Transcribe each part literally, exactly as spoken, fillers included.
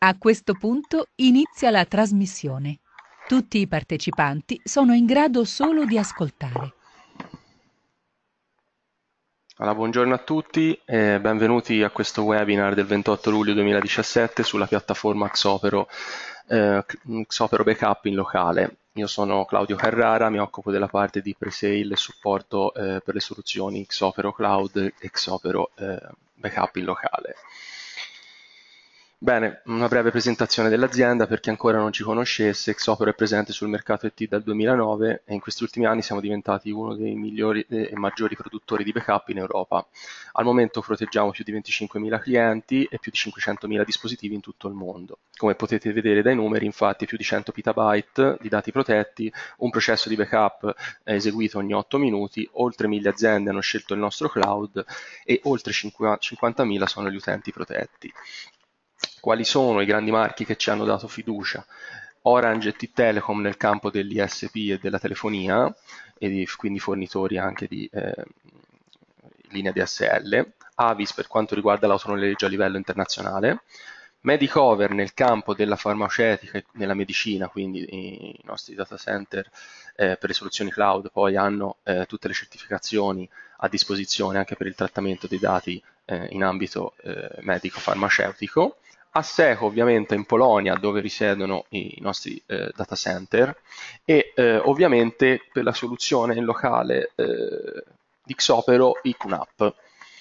A questo punto inizia la trasmissione. Tutti i partecipanti sono in grado solo di ascoltare. Allora, buongiorno a tutti e benvenuti a questo webinar del ventotto luglio duemiladiciassette sulla piattaforma Xopero, eh, Xopero Backup in locale. Io sono Claudio Carrara, mi occupo della parte di pre-sale e supporto eh, per le soluzioni Xopero Cloud e Xopero eh, Backup in locale. Bene, una breve presentazione dell'azienda per chi ancora non ci conoscesse. Xopero è presente sul mercato I T dal duemilanove e in questi ultimi anni siamo diventati uno dei migliori e maggiori produttori di backup in Europa. Al momento proteggiamo più di venticinquemila clienti e più di cinquecentomila dispositivi in tutto il mondo. Come potete vedere dai numeri, infatti, più di cento petabyte di dati protetti, un processo di backup è eseguito ogni otto minuti, oltre mille aziende hanno scelto il nostro cloud e oltre cinquantamila sono gli utenti protetti. Quali sono i grandi marchi che ci hanno dato fiducia? Orange e T-Telecom nel campo dell'I S P e della telefonia, e di, quindi fornitori anche di eh, linea D S L, Avis per quanto riguarda l'autonoleggio a livello internazionale, Medicover nel campo della farmaceutica e nella medicina, quindi i nostri data center eh, per le soluzioni cloud poi hanno eh, tutte le certificazioni a disposizione anche per il trattamento dei dati eh, in ambito eh, medico-farmaceutico. Asseco ovviamente in Polonia dove risiedono i nostri eh, data center e eh, ovviamente per la soluzione in locale eh, di Xopero i Q NAP.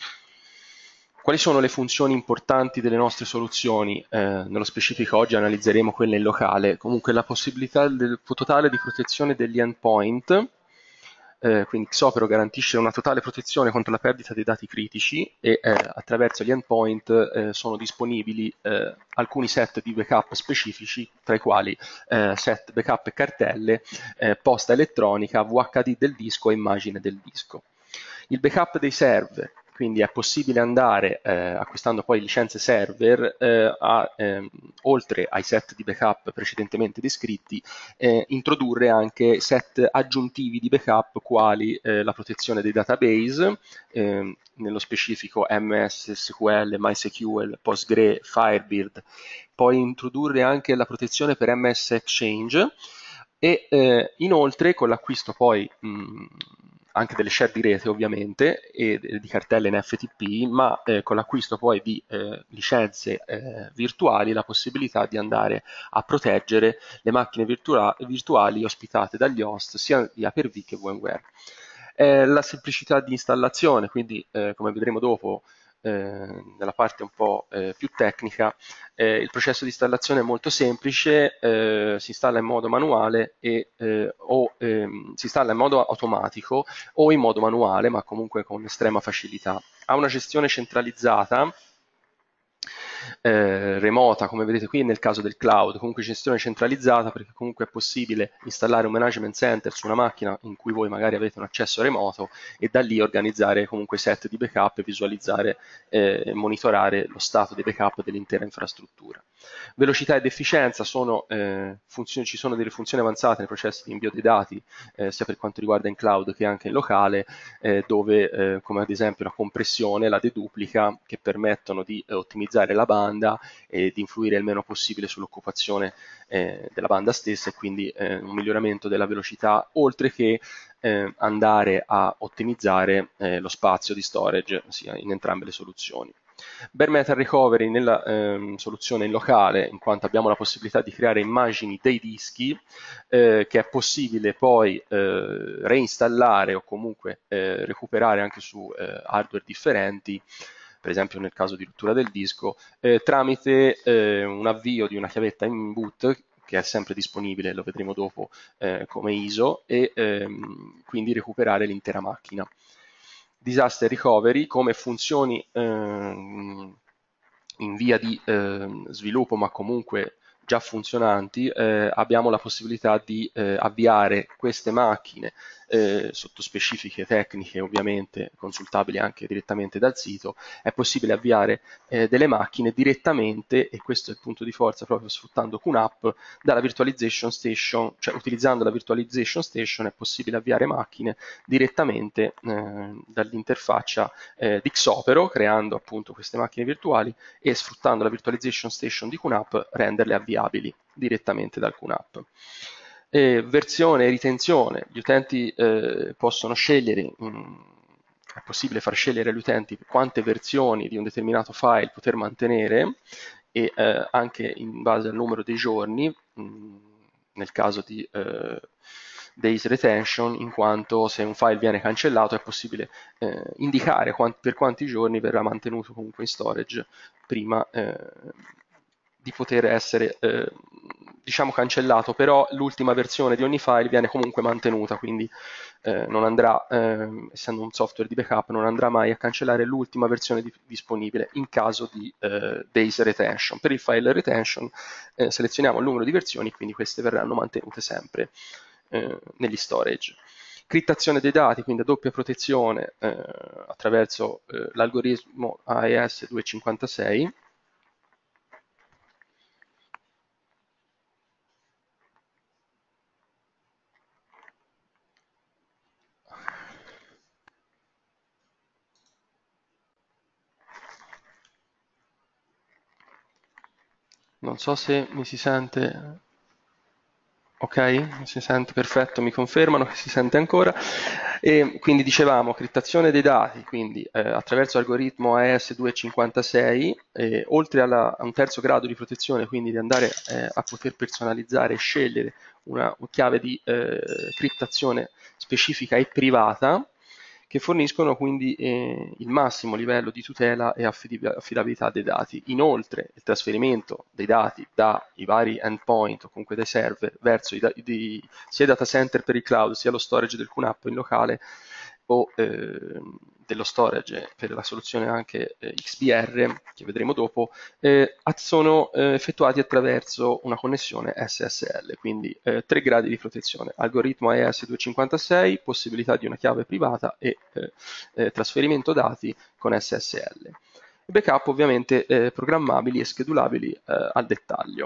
Quali sono le funzioni importanti delle nostre soluzioni? Eh, nello specifico oggi analizzeremo quelle in locale. Comunque la possibilità del, totale di protezione degli endpoint, eh, quindi Xopero garantisce una totale protezione contro la perdita dei dati critici e eh, attraverso gli endpoint eh, sono disponibili eh, alcuni set di backup specifici, tra i quali eh, set backup e cartelle, eh, posta elettronica, V H D del disco e immagine del disco. Il backup dei server, quindi è possibile andare, eh, acquistando poi licenze server, eh, a, ehm, oltre ai set di backup precedentemente descritti, eh, introdurre anche set aggiuntivi di backup quali eh, la protezione dei database, ehm, nello specifico M S S Q L, MySQL, Postgre, Firebird, poi introdurre anche la protezione per M S Exchange e eh, inoltre con l'acquisto poi mh, anche delle share di rete ovviamente e di cartelle N F T P, ma eh, con l'acquisto poi di eh, licenze eh, virtuali la possibilità di andare a proteggere le macchine virtua- virtuali ospitate dagli host sia di Hyper-V che VMware. Eh, la semplicità di installazione, quindi eh, come vedremo dopo eh, nella parte un po' eh, più tecnica, eh, il processo di installazione è molto semplice, eh, si installa in modo manuale e, eh, o ehm, si installa in modo automatico o in modo manuale, ma comunque con estrema facilità. Ha una gestione centralizzata, eh, remota, come vedete qui nel caso del cloud, comunque gestione centralizzata, perché comunque è possibile installare un management center su una macchina in cui voi magari avete un accesso remoto e da lì organizzare comunque set di backup e visualizzare e eh, monitorare lo stato dei backup dell'intera infrastruttura. Velocità ed efficienza sono, eh, funzioni, ci sono delle funzioni avanzate nei processi di invio dei dati, eh, sia per quanto riguarda in cloud che anche in locale, eh, dove eh, come ad esempio la compressione, la deduplica, che permettono di eh, ottimizzare la banda e di influire il meno possibile sull'occupazione eh, della banda stessa e quindi eh, un miglioramento della velocità, oltre che eh, andare a ottimizzare eh, lo spazio di storage sia in entrambe le soluzioni. Bare Metal Recovery nella ehm, soluzione in locale, in quanto abbiamo la possibilità di creare immagini dei dischi eh, che è possibile poi eh, reinstallare o comunque eh, recuperare anche su eh, hardware differenti, per esempio nel caso di rottura del disco, eh, tramite eh, un avvio di una chiavetta in boot che è sempre disponibile, lo vedremo dopo, eh, come I S O e ehm, quindi recuperare l'intera macchina. Disaster recovery come funzioni ehm, in via di eh, sviluppo, ma comunque già funzionanti, eh, abbiamo la possibilità di eh, avviare queste macchine eh, sotto specifiche tecniche, ovviamente consultabili anche direttamente dal sito. È possibile avviare eh, delle macchine direttamente, e questo è il punto di forza proprio sfruttando QNAP, dalla virtualization station, cioè utilizzando la virtualization station è possibile avviare macchine direttamente eh, dall'interfaccia eh, di Xopero, creando appunto queste macchine virtuali e sfruttando la virtualization station di QNAP renderle avviabili direttamente dal QNAP. E versione e ritenzione, gli utenti eh, possono scegliere, mh, è possibile far scegliere agli utenti quante versioni di un determinato file poter mantenere, e eh, anche in base al numero dei giorni, mh, nel caso di eh, days retention, in quanto se un file viene cancellato è possibile eh, indicare quant- per quanti giorni verrà mantenuto comunque in storage prima eh, di poter essere eh, diciamo cancellato, però l'ultima versione di ogni file viene comunque mantenuta, quindi eh, non andrà, eh, essendo un software di backup, non andrà mai a cancellare l'ultima versione di- disponibile in caso di eh, days retention. Per il file retention eh, selezioniamo il numero di versioni, quindi queste verranno mantenute sempre eh, negli storage. Crittazione dei dati, quindi a doppia protezione eh, attraverso eh, l'algoritmo A E S duecentocinquantasei. Non so se mi si sente. Ok, mi si sente perfetto, mi confermano che si sente ancora. E quindi dicevamo criptazione dei dati, quindi eh, attraverso l'algoritmo A E S duecentocinquantasei, eh, oltre alla, a un terzo grado di protezione, quindi di andare eh, a poter personalizzare e scegliere una chiave di eh, criptazione specifica e privata, che forniscono quindi eh, il massimo livello di tutela e affidabilità dei dati. Inoltre il trasferimento dei dati dai vari endpoint o comunque dai server verso i, di, sia i data center per il cloud sia lo storage del QNAP in locale o eh, dello storage per la soluzione anche eh, X B R, che vedremo dopo, eh, sono eh, effettuati attraverso una connessione S S L, quindi eh, tre gradi di protezione, algoritmo A E S duecentocinquantasei, possibilità di una chiave privata e eh, eh, trasferimento dati con S S L. Backup ovviamente eh, programmabili e schedulabili eh, al dettaglio.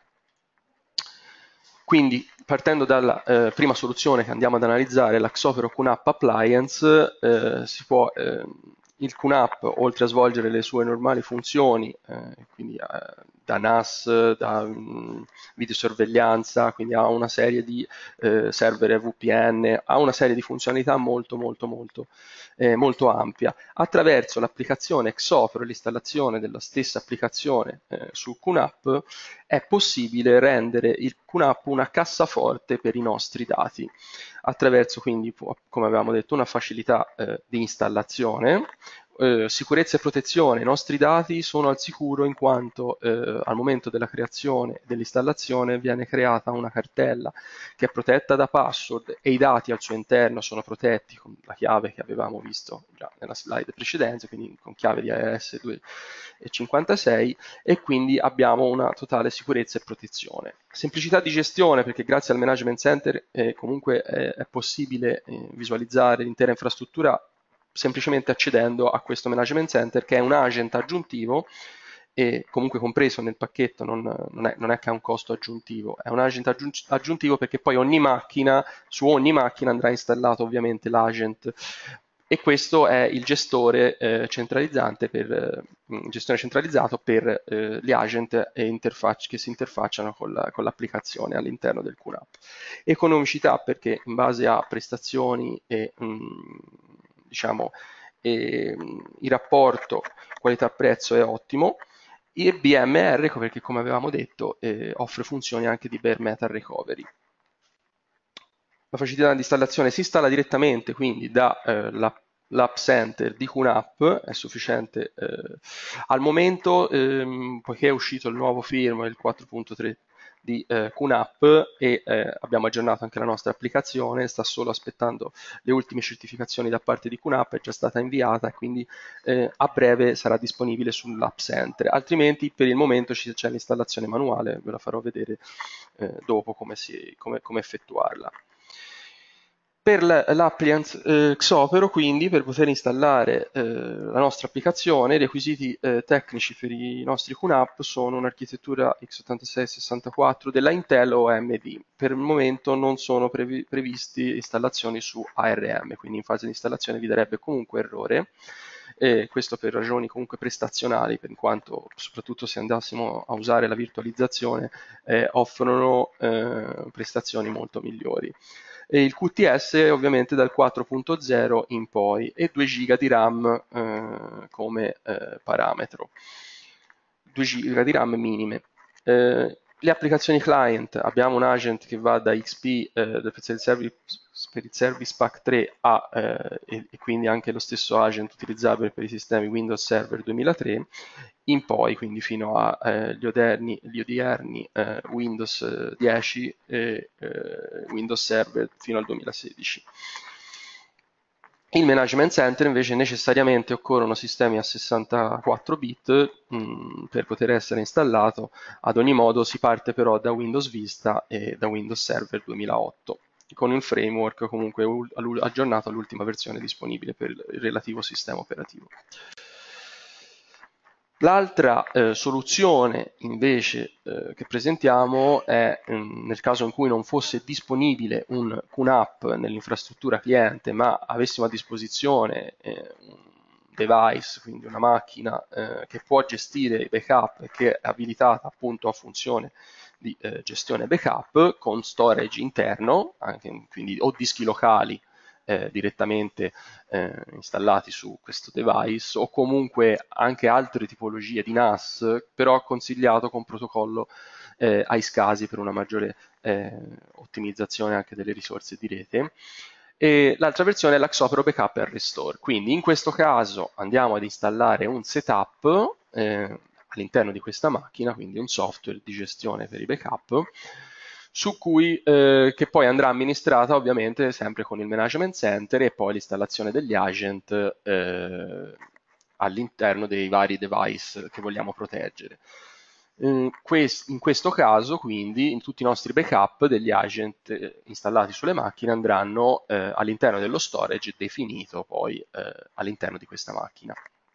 Quindi partendo dalla eh, prima soluzione che andiamo ad analizzare, la Xopero QNAP Appliance, eh, si può, eh, il QNAP, oltre a svolgere le sue normali funzioni, eh, quindi eh, da N A S, da mh, videosorveglianza, quindi ha una serie di eh, server V P N, ha una serie di funzionalità molto molto molto, eh, molto ampia. Attraverso l'applicazione Xopero e l'installazione della stessa applicazione eh, sul QNAP è possibile rendere il QNAP una cassaforte per i nostri dati, attraverso quindi, come avevamo detto, una facilità eh, di installazione, eh, sicurezza e protezione. I nostri dati sono al sicuro in quanto eh, al momento della creazione e dell'installazione viene creata una cartella che è protetta da password e i dati al suo interno sono protetti con la chiave che avevamo visto già nella slide precedente, quindi con chiave di A E S duecentocinquantasei, e quindi abbiamo una totale sicurezza e protezione. Semplicità di gestione, perché grazie al Management Center eh, comunque è, è possibile eh, visualizzare l'intera infrastruttura semplicemente accedendo a questo Management Center, che è un agent aggiuntivo e comunque compreso nel pacchetto, non, non, è, non è che ha un costo aggiuntivo, è un agent aggiuntivo perché poi ogni macchina, su ogni macchina andrà installato ovviamente l'agent, e questo è il gestore eh, centralizzante per, eh, gestore centralizzato per eh, gli agent e interfacce che si interfacciano con, la, con l'applicazione all'interno del QNAP. Economicità, perché in base a prestazioni e mh, diciamo e, mh, il rapporto qualità-prezzo è ottimo. E B M R, perché come avevamo detto eh, offre funzioni anche di bare metal recovery. La facilità di installazione si installa direttamente quindi dall'app eh, center di QNAP, è sufficiente eh, al momento, ehm, poiché è uscito il nuovo firmware, il quattro punto tre di eh, QNAP e eh, abbiamo aggiornato anche la nostra applicazione, sta solo aspettando le ultime certificazioni da parte di QNAP, è già stata inviata e quindi eh, a breve sarà disponibile sull'App Center, altrimenti per il momento c'è l'installazione manuale, ve la farò vedere eh, dopo come, si, come, come effettuarla. Per l'appliance eh, Xopero, quindi, per poter installare eh, la nostra applicazione, i requisiti eh, tecnici per i nostri QNAP sono un'architettura x ottantasei sessantaquattro della Intel o A M D. Per il momento non sono previ previsti installazioni su A R M, quindi in fase di installazione vi darebbe comunque errore. E questo per ragioni comunque prestazionali, in quanto soprattutto se andassimo a usare la virtualizzazione eh, offrono eh, prestazioni molto migliori. E il Q T S ovviamente dal quattro punto zero in poi e due giga di RAM eh, come eh, parametro, due giga di RAM minime. Eh, le applicazioni client, abbiamo un agent che va da X P eh, per il service, per il Service Pack tre a, eh, e, e quindi anche lo stesso agent utilizzabile per i sistemi Windows Server duemilatré in poi, quindi fino agli eh, odierni, gli odierni eh, Windows dieci e eh, Windows Server fino al duemilasedici. Il Management Center invece necessariamente occorrono sistemi a sessantaquattro bit mh, per poter essere installato, ad ogni modo si parte però da Windows Vista e da Windows Server duemilaotto con il framework comunque aggiornato all'ultima versione disponibile per il relativo sistema operativo. L'altra eh, soluzione invece eh, che presentiamo è mh, nel caso in cui non fosse disponibile un QNAP nell'infrastruttura cliente ma avessimo a disposizione eh, un device, quindi una macchina eh, che può gestire i backup e che è abilitata appunto a funzione di eh, gestione backup con storage interno, anche, quindi o dischi locali Eh, direttamente eh, installati su questo device o comunque anche altre tipologie di N A S, però consigliato con protocollo eh, iSCSI per una maggiore eh, ottimizzazione anche delle risorse di rete. E l'altra versione è la Xopero Backup and Restore, quindi in questo caso andiamo ad installare un setup eh, all'interno di questa macchina, quindi un software di gestione per i backup su cui eh, che poi andrà amministrata ovviamente sempre con il Management Center e poi l'installazione degli agent eh, all'interno dei vari device che vogliamo proteggere. In, quest, in questo caso quindi in tutti i nostri backup degli agent eh, installati sulle macchine andranno eh, all'interno dello storage definito poi eh, all'interno di questa macchina.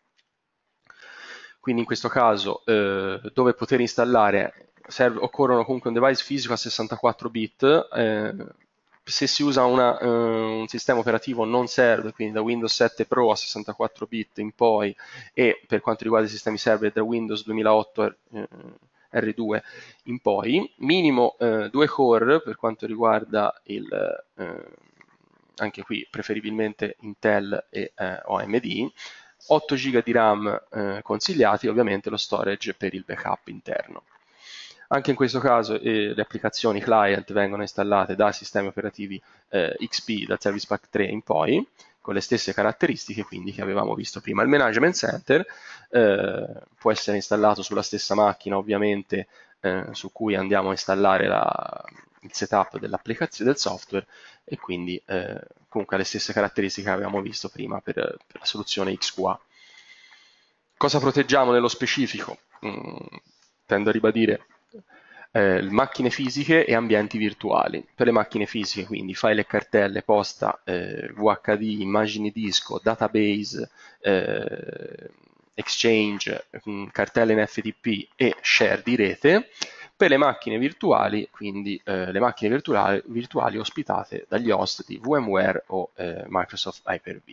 Quindi in questo caso eh, dove poter installare serve, occorrono comunque un device fisico a sessantaquattro bit, eh, se si usa una, eh, un sistema operativo non serve, quindi da Windows sette Pro a sessantaquattro bit in poi e per quanto riguarda i sistemi server da Windows duemilaotto eh, R due in poi, minimo eh, due core per quanto riguarda il, eh, anche qui preferibilmente Intel e eh, O M D, otto giga di RAM eh, consigliati, ovviamente lo storage per il backup interno. Anche in questo caso eh, le applicazioni client vengono installate da sistemi operativi eh, X P, dal Service Pack tre in poi, con le stesse caratteristiche quindi che avevamo visto prima. Il Management Center eh, può essere installato sulla stessa macchina ovviamente eh, su cui andiamo a installare la, il setup dell'applicazione del software e quindi eh, comunque ha le stesse caratteristiche che avevamo visto prima per, per la soluzione X Q A. Cosa proteggiamo nello specifico? Mm, tendo a ribadire eh, macchine fisiche e ambienti virtuali. Per le macchine fisiche, quindi file e cartelle, posta, eh, V H D, immagini disco, database, eh, exchange, mh, cartelle N F T P e share di rete. Per le macchine virtuali, quindi eh, le macchine virtuali, virtuali ospitate dagli host di VMware o eh, Microsoft Hyper-V.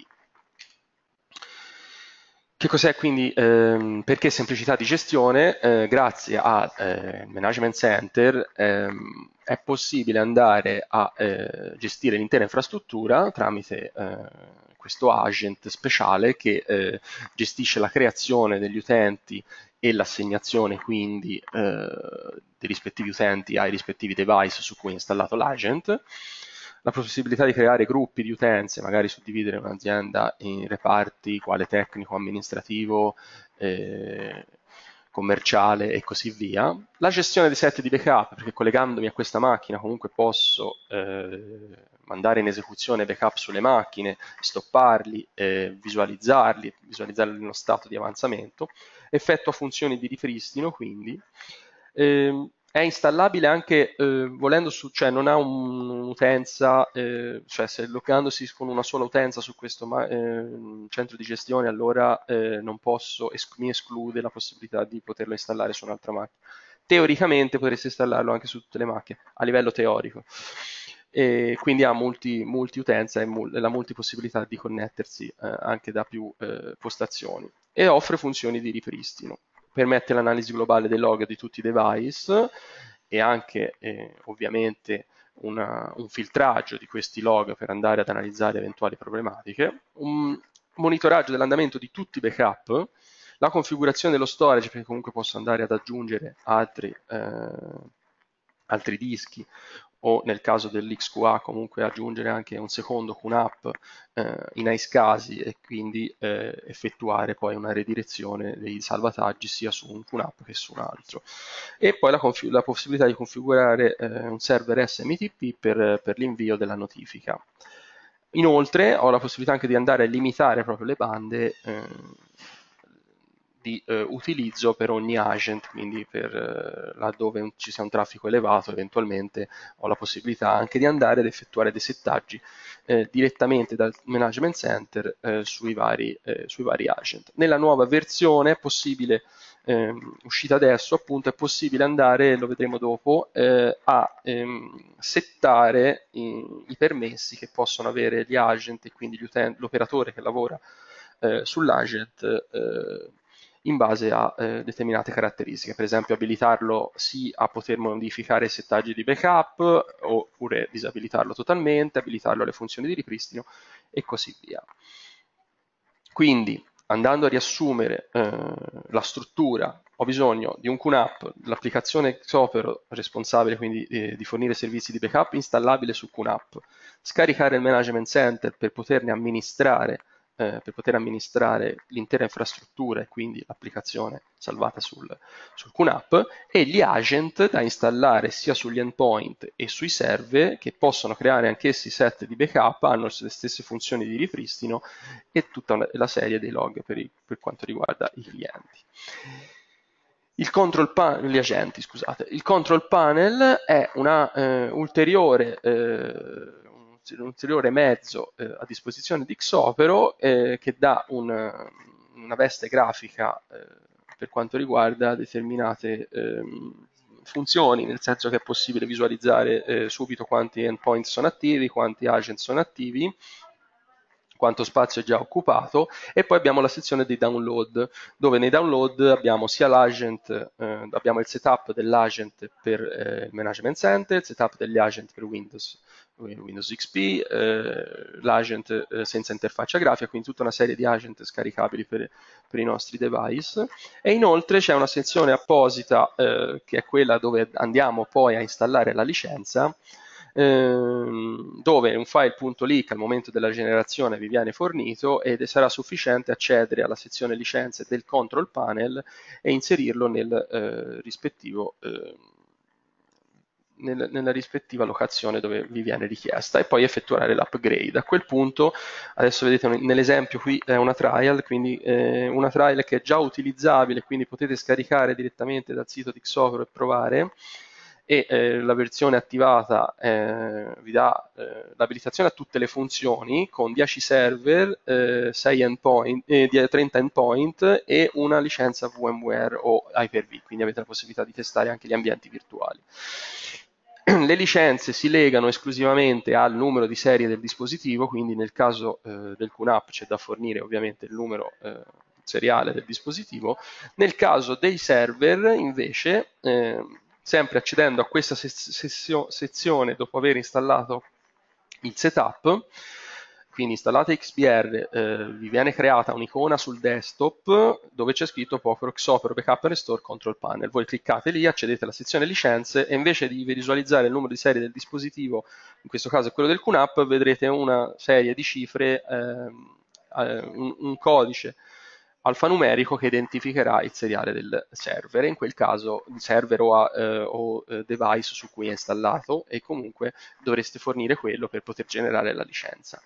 Che cos'è quindi? Ehm, perché semplicità di gestione? Eh, grazie al eh, Management Center ehm, è possibile andare a eh, gestire l'intera infrastruttura tramite eh, questo agent speciale che eh, gestisce la creazione degli utenti e l'assegnazione quindi eh, dei rispettivi utenti ai rispettivi device su cui è installato l'agent, la possibilità di creare gruppi di utenze, magari suddividere un'azienda in reparti, quale tecnico, amministrativo, eh, commerciale e così via. La gestione dei set di backup, perché collegandomi a questa macchina comunque posso eh, mandare in esecuzione backup sulle macchine, stopparli, eh, visualizzarli, visualizzarli nello stato di avanzamento. Effettua funzioni di ripristino, quindi. Eh, è installabile anche eh, volendo su, cioè non ha un, un'utenza, eh, cioè se loggandosi con una sola utenza su questo ma, eh, centro di gestione, allora eh, non posso, es- mi esclude la possibilità di poterlo installare su un'altra macchina. Teoricamente potreste installarlo anche su tutte le macchine, a livello teorico. E quindi ha multi, multi utenza e mul- la multipossibilità di connettersi eh, anche da più eh, postazioni e offre funzioni di ripristino. Permette l'analisi globale dei log di tutti i device e anche eh, ovviamente una, un filtraggio di questi log per andare ad analizzare eventuali problematiche, un monitoraggio dell'andamento di tutti i backup, la configurazione dello storage, perché comunque posso andare ad aggiungere altri, eh, altri dischi o nel caso dell'X Q A comunque aggiungere anche un secondo Q NAP eh, in ice casi e quindi eh, effettuare poi una redirezione dei salvataggi sia su un Q NAP che su un altro. E poi la, la possibilità di configurare eh, un server S M T P per, per l'invio della notifica. Inoltre ho la possibilità anche di andare a limitare proprio le bande eh, di eh, utilizzo per ogni agent, quindi per eh, laddove ci sia un traffico elevato eventualmente ho la possibilità anche di andare ad effettuare dei settaggi eh, direttamente dal management center eh, sui, vari, eh, sui vari agent. Nella nuova versione è possibile, eh, uscita adesso appunto, è possibile andare, lo vedremo dopo, eh, a ehm, settare i, i permessi che possono avere gli agent e quindi l'operatore che lavora eh, sull'agent eh, in base a eh, determinate caratteristiche, per esempio abilitarlo sì a poter modificare i settaggi di backup oppure disabilitarlo totalmente, abilitarlo alle funzioni di ripristino e così via. Quindi andando a riassumere eh, la struttura, ho bisogno di un Q NAP, l'applicazione Xopero responsabile quindi eh, di fornire servizi di backup installabile su Q NAP, scaricare il management center per poterne amministrare Eh, per poter amministrare l'intera infrastruttura e quindi l'applicazione salvata sul, sul Q NAP e gli agent da installare sia sugli endpoint e sui server che possono creare anch'essi set di backup, hanno le stesse funzioni di ripristino e tutta una, la serie dei log per, i, per quanto riguarda i clienti. Il control panel, gli agenti, scusate. Il control panel è una eh, ulteriore eh, un ulteriore mezzo eh, a disposizione di Xopero eh, che dà un, una veste grafica eh, per quanto riguarda determinate eh, funzioni, nel senso che è possibile visualizzare eh, subito quanti endpoint sono attivi, quanti agent sono attivi, quanto spazio è già occupato, e poi abbiamo la sezione dei download, dove nei download abbiamo sia l'agent, eh, abbiamo il setup dell'agent per eh, il management center, il setup degli agent per Windows, Windows X P, eh, l'agent eh, senza interfaccia grafica, quindi tutta una serie di agent scaricabili per, per i nostri device, e inoltre c'è una sezione apposita eh, che è quella dove andiamo poi a installare la licenza, Ehm, dove un file.leak al momento della generazione vi viene fornito ed sarà sufficiente accedere alla sezione licenze del control panel e inserirlo nel eh, rispettivo eh, nel, nella rispettiva locazione dove vi viene richiesta e poi effettuare l'upgrade. A quel punto, adesso vedete nell'esempio qui è una trial, quindi eh, una trial che è già utilizzabile, quindi potete scaricare direttamente dal sito di Xopero e provare, e eh, la versione attivata eh, vi dà eh, l'abilitazione a tutte le funzioni con dieci server, eh, sei endpoint, eh, trenta endpoint e una licenza VMware o Hyper-V, quindi avete la possibilità di testare anche gli ambienti virtuali. Le licenze si legano esclusivamente al numero di serie del dispositivo, quindi nel caso eh, del Q NAP c'è da fornire ovviamente il numero eh, seriale del dispositivo. Nel caso dei server invece eh, sempre accedendo a questa sezione dopo aver installato il setup, quindi installate X B R, eh, vi viene creata un'icona sul desktop dove c'è scritto Xopero Xopero Backup and Restore Control Panel. Voi cliccate lì, accedete alla sezione licenze e invece di visualizzare il numero di serie del dispositivo, in questo caso è quello del Q NAP, vedrete una serie di cifre, eh, un, un codice alfanumerico che identificherà il seriale del server, in quel caso il server o, a, eh, o eh, device su cui è installato, e comunque dovreste fornire quello per poter generare la licenza.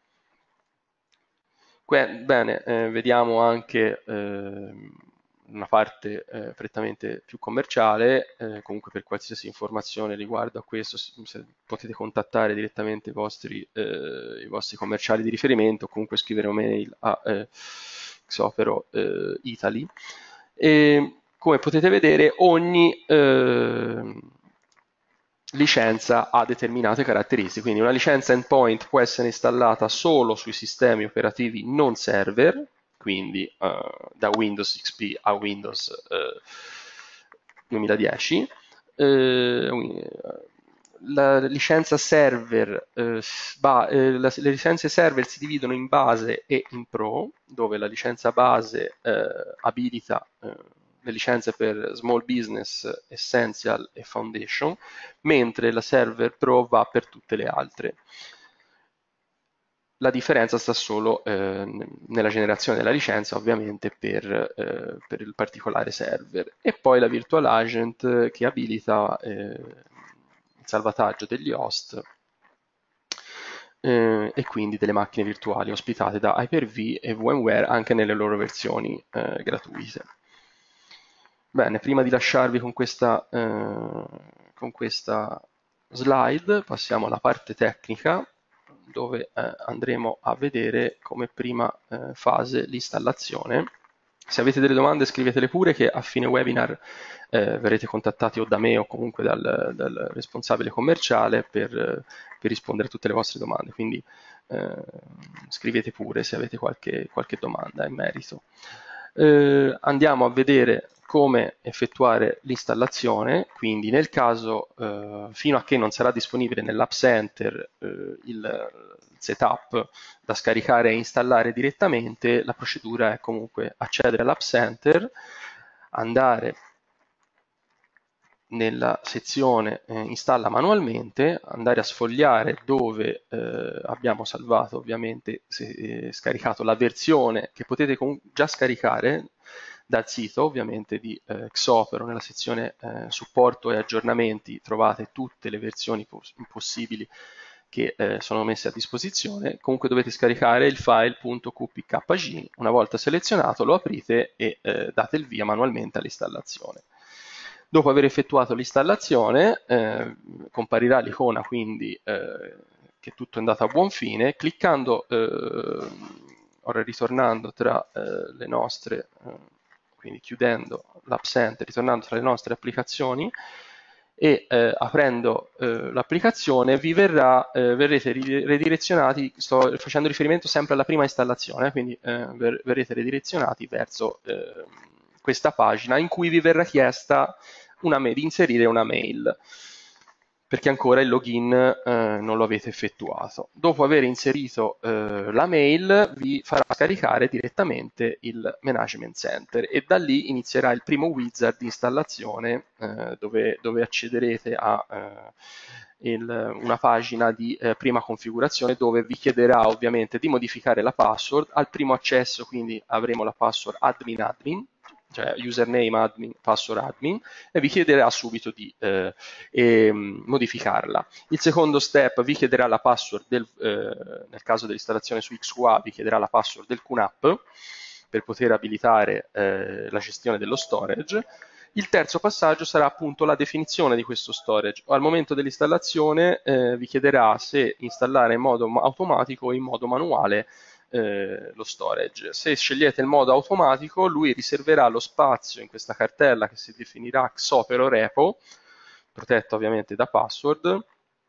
Que bene, eh, vediamo anche eh, una parte eh, prettamente più commerciale. Eh, comunque per qualsiasi informazione riguardo a questo se, potete contattare direttamente i vostri, eh, i vostri commerciali di riferimento, o comunque scrivere un mail a eh, Xopero eh, Italy. E, come potete vedere, ogni eh, licenza ha determinate caratteristiche, quindi una licenza endpoint può essere installata solo sui sistemi operativi non server, quindi uh, da Windows X P a Windows uh, duemiladieci. Uh, la licenza server, uh, ba, uh, la, le licenze server si dividono in base e in pro, dove la licenza base uh, abilita uh, le licenze per Small Business, Essential e Foundation, mentre la Server Pro va per tutte le altre. La differenza sta solo eh, nella generazione della licenza, ovviamente, per, eh, per il particolare server. E poi la Virtual Agent, che abilita eh, il salvataggio degli host eh, e quindi delle macchine virtuali ospitate da Hyper-V e VMware anche nelle loro versioni eh, gratuite. Bene, prima di lasciarvi con questa, eh, con questa slide, passiamo alla parte tecnica, dove eh, andremo a vedere come prima eh, fase l'installazione. Se avete delle domande scrivetele pure, che a fine webinar eh, verrete contattati o da me o comunque dal, dal responsabile commerciale per, per rispondere a tutte le vostre domande, quindi eh, scrivete pure se avete qualche, qualche domanda in merito. Eh, andiamo a vedere come effettuare l'installazione, quindi nel caso eh, fino a che non sarà disponibile nell'App Center eh, il setup da scaricare e installare direttamente, la procedura è comunque accedere all'App Center, andare nella sezione eh, installa manualmente, andare a sfogliare dove eh, abbiamo salvato, ovviamente se, eh, scaricato la versione che potete già scaricare dal sito, ovviamente, di eh, Xopero. Nella sezione eh, supporto e aggiornamenti trovate tutte le versioni poss possibili che eh, sono messe a disposizione. Comunque dovete scaricare il file .qpkg, una volta selezionato lo aprite e eh, date il via manualmente all'installazione. Dopo aver effettuato l'installazione eh, comparirà l'icona quindi eh, che tutto è andato a buon fine. Cliccando, eh, ora ritornando tra eh, le nostre, eh, quindi chiudendo l'App Center, ritornando tra le nostre applicazioni e eh, aprendo eh, l'applicazione, vi verrà, eh, verrete ridirezionati, sto facendo riferimento sempre alla prima installazione, quindi eh, ver verrete ridirezionati verso eh, questa pagina in cui vi verrà chiesta una mail, di inserire una mail, perché ancora il login eh, non lo avete effettuato. Dopo aver inserito eh, la mail vi farà scaricare direttamente il Management Center e da lì inizierà il primo wizard di installazione eh, dove, dove accederete a eh, il, una pagina di eh, prima configurazione, dove vi chiederà ovviamente di modificare la password. Al primo accesso quindi avremo la password admin admin, cioè username admin, password admin, e vi chiederà subito di eh, eh, modificarla. Il secondo step vi chiederà la password del, eh, nel caso dell'installazione su X Q A, vi chiederà la password del Q NAP per poter abilitare eh, la gestione dello storage. Il terzo passaggio sarà appunto la definizione di questo storage. Al momento dell'installazione eh, vi chiederà se installare in modo automatico o in modo manuale Eh, lo storage. Se scegliete il modo automatico, lui riserverà lo spazio in questa cartella che si definirà Xopero Repo, protetta ovviamente da password,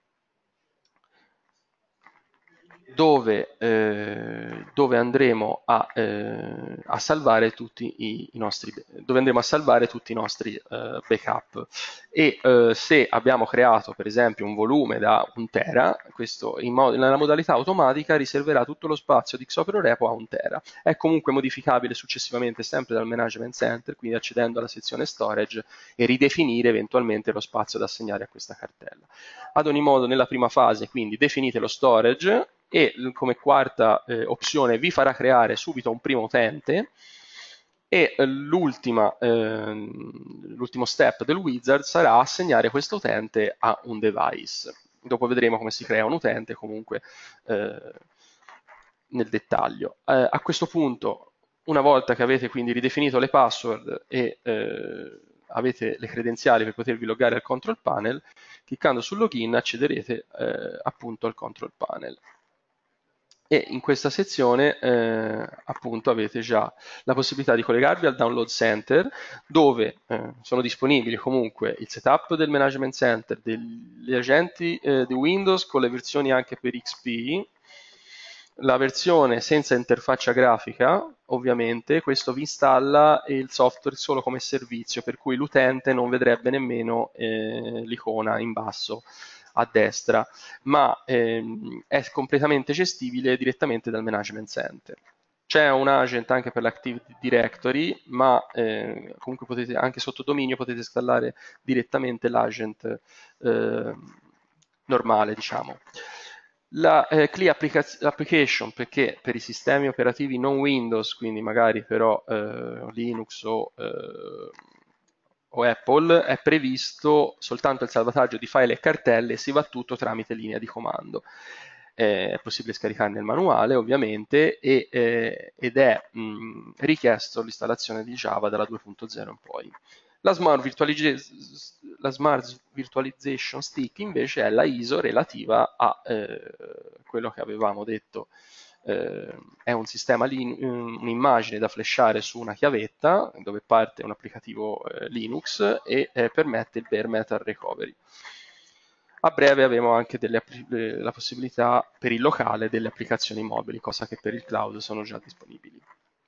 dove, eh, dove andremo a, eh, a salvare tutti i, i nostri dove andremo a salvare tutti i nostri eh, backup. E eh, se abbiamo creato per esempio un volume da un tera, questo in mo nella modalità automatica riserverà tutto lo spazio di Xopero Repo a un tera. È comunque modificabile successivamente sempre dal Management Center, quindi accedendo alla sezione storage, e ridefinire eventualmente lo spazio da assegnare a questa cartella. Ad ogni modo, nella prima fase quindi definite lo storage, e come quarta eh, opzione vi farà creare subito un primo utente e eh, l'ultima, ehm, l'ultimo step del wizard sarà assegnare questo utente a un device. Dopo vedremo come si crea un utente comunque eh, nel dettaglio. Eh, a questo punto, una volta che avete quindi ridefinito le password e eh, avete le credenziali per potervi loggare al control panel, cliccando sul login accederete eh, appunto al control panel. E in questa sezione eh, appunto avete già la possibilità di collegarvi al download center, dove eh, sono disponibili comunque il setup del management center, degli agenti eh, di Windows con le versioni anche per X P, la versione senza interfaccia grafica, ovviamente, questo vi installa il software solo come servizio, per cui l'utente non vedrebbe nemmeno eh, l'icona in basso a destra, ma ehm, è completamente gestibile direttamente dal Management Center. C'è un agent anche per l'Active Directory, ma eh, comunque potete, anche sotto dominio potete installare direttamente l'agent eh, normale, diciamo. La eh, C L I applica Application, perché per i sistemi operativi non Windows, quindi magari però eh, Linux o, eh, o Apple, è previsto soltanto il salvataggio di file e cartelle e si va tutto tramite linea di comando. Eh, è possibile scaricarne il manuale ovviamente e, eh, ed è mh, richiesto l'installazione di Java dalla due punto zero in poi. La Smart, la Smart Virtualization Stick invece è la I S O relativa a eh, quello che avevamo detto, eh, è un sistema, un'immagine da flashare su una chiavetta dove parte un applicativo eh, Linux e eh, permette il bare metal recovery. A breve avremo anche delle, la possibilità per il locale delle applicazioni mobili, cosa che per il cloud sono già disponibili.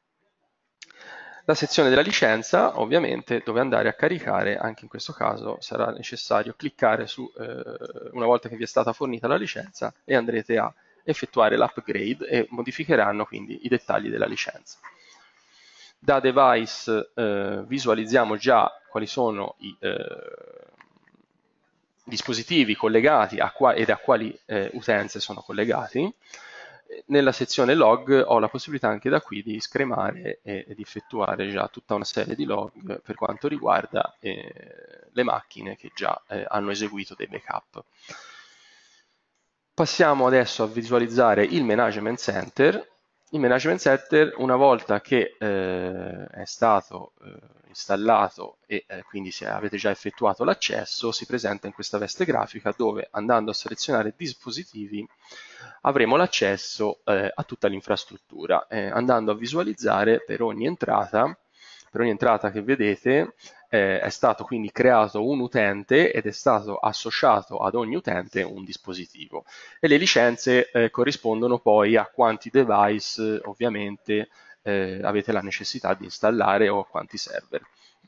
La sezione della licenza, ovviamente, dove andare a caricare, anche in questo caso sarà necessario cliccare su, eh, una volta che vi è stata fornita la licenza, e andrete a effettuare l'upgrade e modificheranno quindi i dettagli della licenza. Da device eh, visualizziamo già quali sono i eh, dispositivi collegati a qua, ed a quali eh, utenze sono collegati. Nella sezione log ho la possibilità anche da qui di scremare e, e di effettuare già tutta una serie di log per quanto riguarda eh, le macchine che già eh, hanno eseguito dei backup. Passiamo adesso a visualizzare il Management Center. Il Management Center, una volta che eh, è stato eh, installato e eh, quindi se avete già effettuato l'accesso, si presenta in questa veste grafica dove, andando a selezionare dispositivi, avremo l'accesso eh, a tutta l'infrastruttura, eh, andando a visualizzare per ogni entrata, per ogni entrata che vedete, eh, è stato quindi creato un utente ed è stato associato ad ogni utente un dispositivo, e le licenze eh, corrispondono poi a quanti device eh, ovviamente eh, avete la necessità di installare o a quanti server.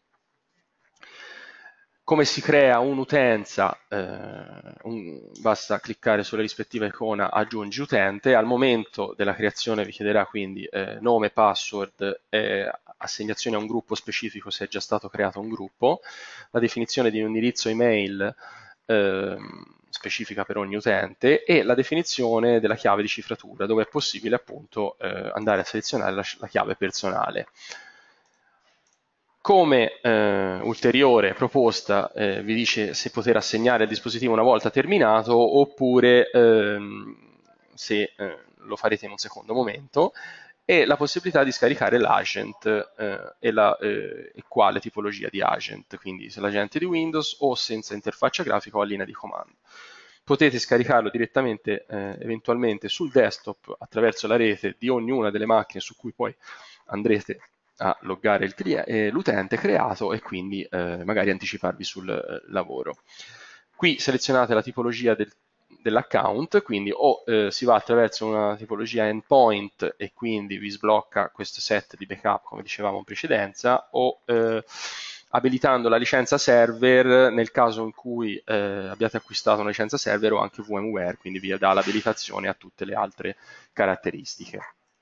Come si crea un'utenza? Eh, un, basta cliccare sulla rispettiva icona aggiungi utente. Al momento della creazione vi chiederà quindi eh, nome, password, eh, assegnazione a un gruppo specifico se è già stato creato un gruppo, la definizione di un indirizzo email eh, specifica per ogni utente e la definizione della chiave di cifratura, dove è possibile appunto eh, andare a selezionare la, la chiave personale. Come eh, ulteriore proposta eh, vi dice se poter assegnare il dispositivo una volta terminato oppure ehm, se eh, lo farete in un secondo momento, e la possibilità di scaricare l'agent eh, e, la, eh, e quale tipologia di agent, quindi se l'agente di Windows o senza interfaccia grafica o a linea di comando. Potete scaricarlo direttamente eh, eventualmente sul desktop attraverso la rete di ognuna delle macchine su cui poi andrete a loggare eh, l'utente creato e quindi eh, magari anticiparvi sul eh, lavoro. Qui selezionate la tipologia del, dell'account, quindi o eh, si va attraverso una tipologia endpoint e quindi vi sblocca questo set di backup come dicevamo in precedenza, o eh, abilitando la licenza server nel caso in cui eh, abbiate acquistato una licenza server o anche VMware, quindi vi dà l'abilitazione a tutte le altre caratteristiche.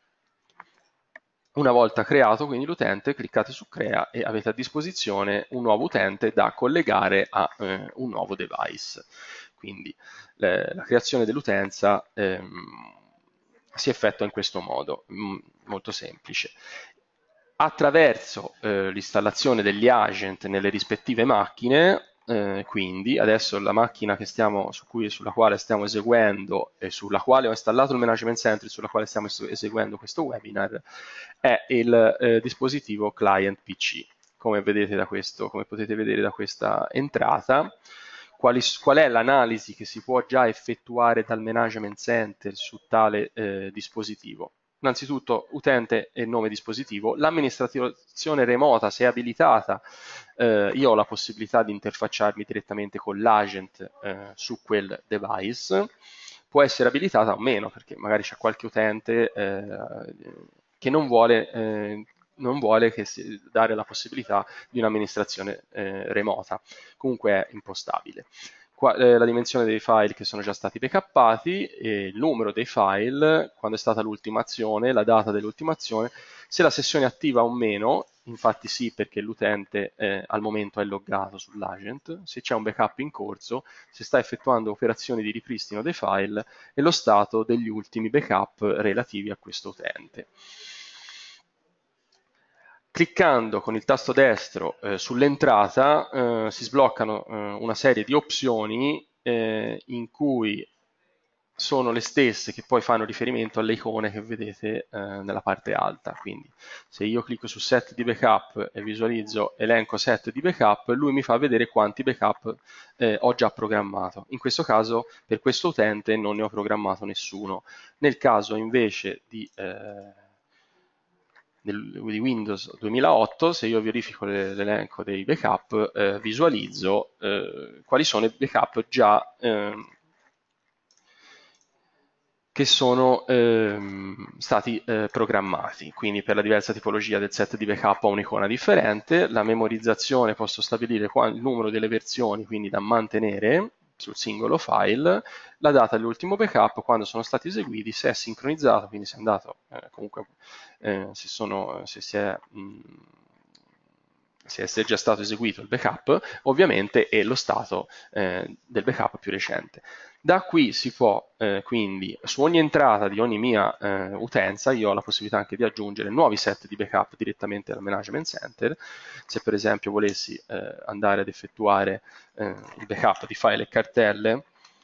Una volta creato quindi l'utente, cliccate su Crea e avete a disposizione un nuovo utente da collegare a eh, un nuovo device. Quindi le, la creazione dell'utenza ehm, si effettua in questo modo, mh, molto semplice. attraverso eh, l'installazione degli agent nelle rispettive macchine. Eh, quindi adesso la macchina che stiamo, su cui, sulla quale stiamo eseguendo e sulla quale ho installato il Management Center, sulla quale stiamo eseguendo questo webinar, è il eh, dispositivo Client P C. Come vedete da questo, come potete vedere da questa entrata, quali, qual è l'analisi che si può già effettuare dal Management Center su tale eh, dispositivo? Innanzitutto utente e nome dispositivo, l'amministrazione remota se è abilitata, eh, io ho la possibilità di interfacciarmi direttamente con l'agent eh, su quel device, può essere abilitata o meno perché magari c'è qualche utente eh, che non vuole, eh, non vuole che si, dare la possibilità di un'amministrazione eh, remota, comunque è impostabile. Qua, eh, la dimensione dei file che sono già stati backuppati, e il numero dei file, quando è stata l'ultima azione, la data dell'ultima azione, se la sessione è attiva o meno, infatti sì perché l'utente eh, al momento è loggato sull'agent, se c'è un backup in corso, se sta effettuando operazioni di ripristino dei file e lo stato degli ultimi backup relativi a questo utente. Cliccando con il tasto destro eh, sull'entrata eh, si sbloccano eh, una serie di opzioni eh, in cui sono le stesse che poi fanno riferimento alle icone che vedete eh, nella parte alta. Quindi se io clicco su set di backup e visualizzo elenco set di backup, lui mi fa vedere quanti backup eh, ho già programmato. In questo caso per questo utente non ne ho programmato nessuno. Nel caso invece di... Eh, di Windows duemilaotto, se io verifico l'elenco dei backup, eh, visualizzo eh, quali sono i backup già eh, che sono ehm, stati eh, programmati. Quindi per la diversa tipologia del set di backup ho un'icona differente, la memorizzazione posso stabilire qua, il numero delle versioni, quindi da mantenere sul singolo file, la data dell'ultimo backup, quando sono stati eseguiti, se è sincronizzato, quindi se è andato eh, comunque eh, se, sono, se si è mh, se è già stato eseguito il backup, ovviamente, e lo stato eh, del backup più recente. Da qui si può eh, quindi, su ogni entrata di ogni mia eh, utenza, io ho la possibilità anche di aggiungere nuovi set di backup direttamente dal Management Center. Se per esempio volessi eh, andare ad effettuare eh, il backup di file e cartelle,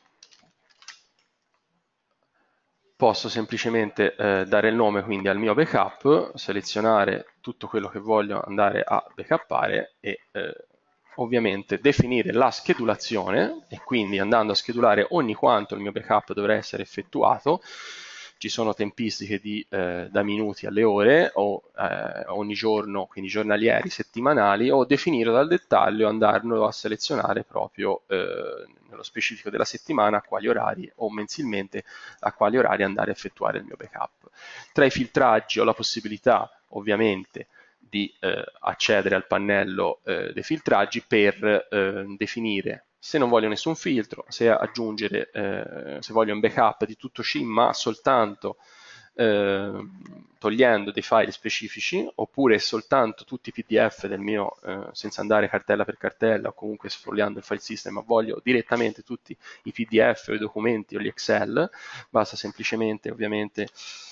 posso semplicemente eh, dare il nome quindi al mio backup, selezionare tutto quello che voglio andare a backuppare e eh, ovviamente definire la schedulazione, e quindi andando a schedulare ogni quanto il mio backup dovrà essere effettuato. Ci sono tempistiche di, eh, da minuti alle ore o eh, ogni giorno, quindi giornalieri, settimanali, o definire dal dettaglio, andarlo a selezionare proprio eh, nello specifico della settimana a quali orari, o mensilmente a quali orari andare a effettuare il mio backup. Tra i filtraggi ho la possibilità ovviamente di eh, accedere al pannello eh, dei filtraggi per eh, definire, se non voglio nessun filtro, se aggiungere, eh, se voglio un backup di tutto C I M ma soltanto eh, togliendo dei file specifici, oppure soltanto tutti i P D F del mio, eh, senza andare cartella per cartella o comunque sfogliando il file system, ma voglio direttamente tutti i P D F o i documenti o gli Excel, basta semplicemente ovviamente